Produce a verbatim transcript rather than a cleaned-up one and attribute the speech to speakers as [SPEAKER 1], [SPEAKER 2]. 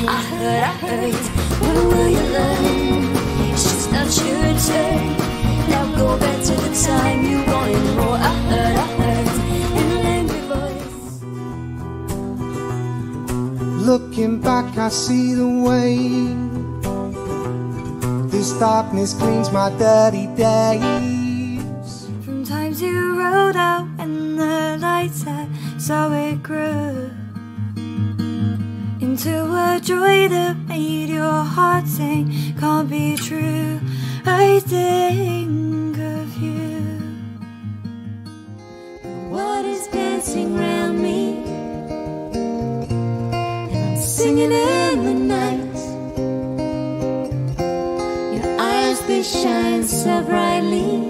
[SPEAKER 1] I heard, I heard. When will you learn? It's just not your turn. Now go back to the time you wanted more. I heard, I heard. In an angry voice.
[SPEAKER 2] Looking back, I see the way this darkness cleans my dirty days.
[SPEAKER 1] From times you rode out and the lights had, so it grew into a joy that made your heart sing. Can't be true. I think of you. The water's dancing round me, and I'm singing in the night. Your eyes, they shine so brightly.